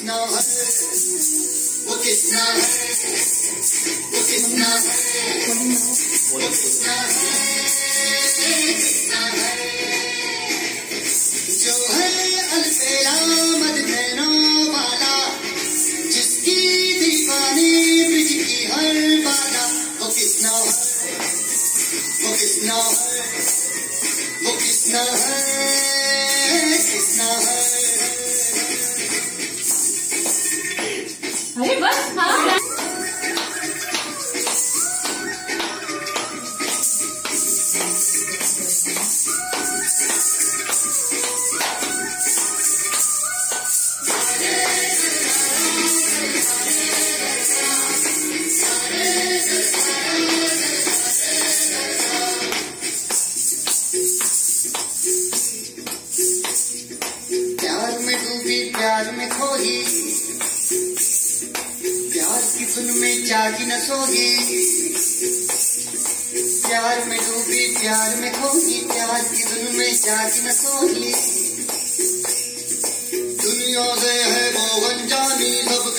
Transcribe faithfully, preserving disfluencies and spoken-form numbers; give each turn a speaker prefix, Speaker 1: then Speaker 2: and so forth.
Speaker 1: किसना है, वो किसना है, वो किसना है, वो किसना है, किसना है, जो है अलबेला मद नैनों वाला, जिसकी दीवानी ब्रिज की हर बाला, वो किसना है, वो किसना है, वो किसना है, किसना है।
Speaker 2: अरे बस हाँ।
Speaker 1: प्यार में डूबी प्यार में खोई, प्यार की धुन में जागी न सोगी, प्यार में डूबी प्यार में खोगी, प्यार की धुन में जागी न सोगी, दुनिया से है वो अनजानी सब